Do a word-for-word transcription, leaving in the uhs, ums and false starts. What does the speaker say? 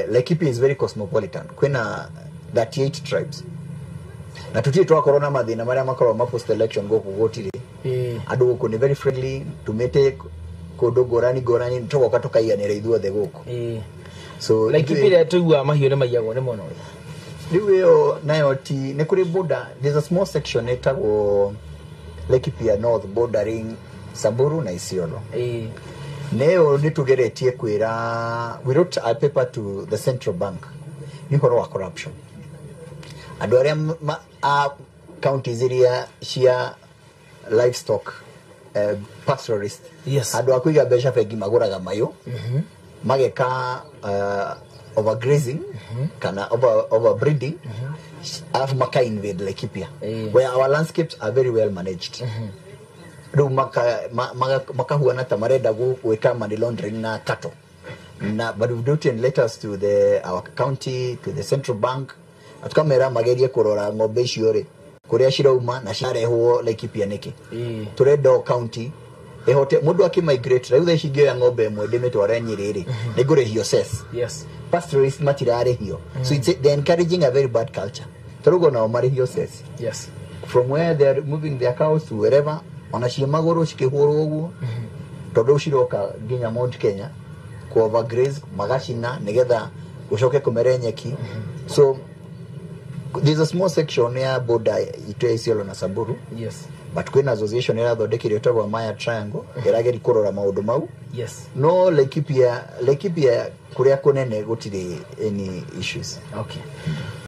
uh, Laikipia is very cosmopolitan. Kwena thirty-eight tribes. Na tutie twa corona mathina maria makoro ma post election go kugotire. Eh. Adu ko ni very friendly tumete kodo gorani gorani ntoko katoka iyanira ithuothe guko. Eh. So Laikipia tuwa mahiu ne mayago ne mono. Liwe nayo ti ne kuri border, there's a small section etago Laikipia North bordering Samburu na Isiolo. Eh. Neo nitugeretie kwira, we wrote a paper to the central bank ni horo wa corruption. Andu aria a counties area shia livestock uh, pastoralist. Yes. Andu akuiga besha fegi maguraga mayo. Mhm. Mm mageka uh, overgrazing mm -hmm. kana over overbreeding mm -hmm. alafu maka invade Laikipia yeah. Where our landscapes are very well managed. Mm -hmm. Do maka maka, maka huana tamareda go weka money laundering na cattle. Na but we've written letters to the our county, to the central bank. Atukamera magerie korora ngombe ciore kuria shirauma na shareho Laikipia niki. Yeah. Turedo county ehote mundu akimigrate rau tha cingio ya ngombe mwe ndimitwara Nyiriri nigure hio ses. Yes. Pastoralist matirare hio. Mm. So it's they're encouraging a very bad culture. Turugo na omari hio ses. Yes. From where they're moving their cows to wherever onashia magoro cikihoro uguo. Mhm. Tondu ciroka ginya Mount Kenya ku overgraze magashina nigetha ucoke kumere nyeki. Mm -hmm. So there's a small section ya border itwe Isiolo na Samburu. Yes. But kwena association era thondekire twa Maya Triangle erageri kurora maundu mau. Yes. No Laikipia Laikipia kuria kunene gutire any issues. Okay.